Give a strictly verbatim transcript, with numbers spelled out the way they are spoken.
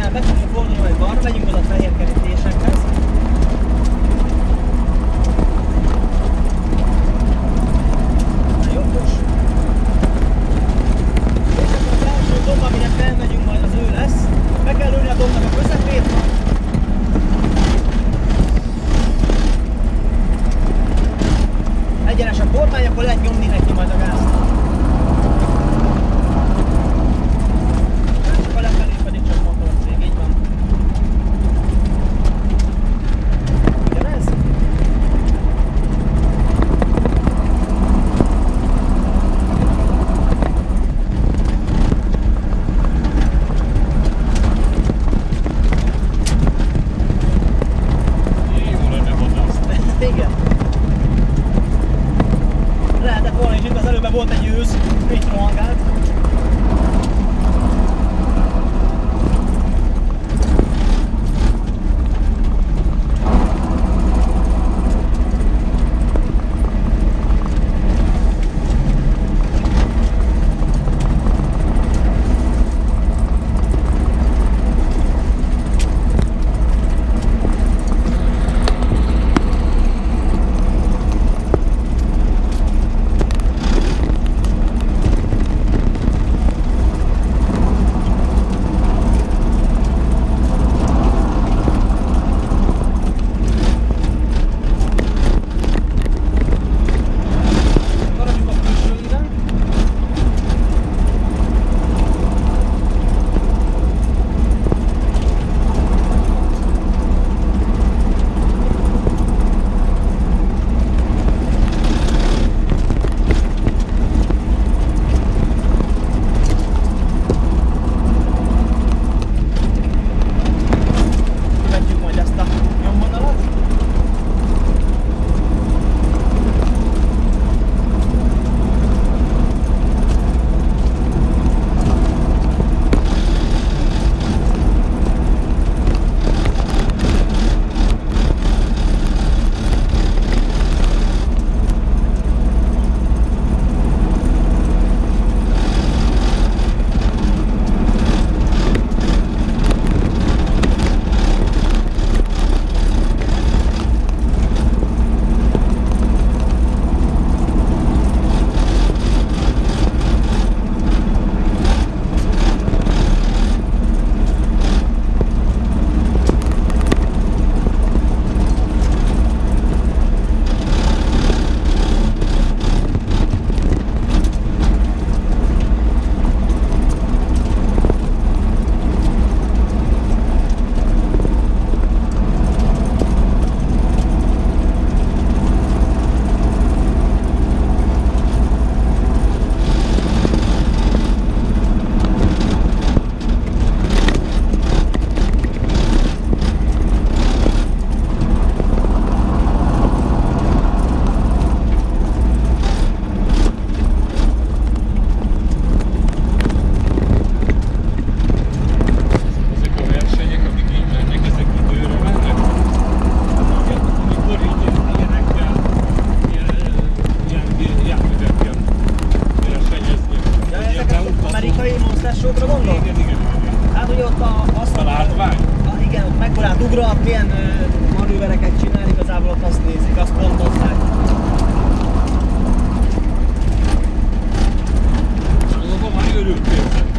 már be fogunk fordulni majd balra, megyünk oda a fehér kerítésekhez. Jobbos. És akkor az első domb, amire felmegyünk majd, az ő lesz. Be kell ülni a dombnak a közepét. Egyenes a kormány, akkor lehet nyomni neki majd a gázt. Csak a lefelé pedig csak motorcég, így van. Ugyanez? Igen. Lehetett volna is, itt az előbb volt egy ősz, itt rohangált. Monstersokra gondol? Igen, igen, igen. Hát ugye ott a, azt a látvány? A, igen, ott mekkorát ugrat, milyen uh, manővereket csinál, igazából ott azt nézik, azt pontozzák. Van, hogy örültél.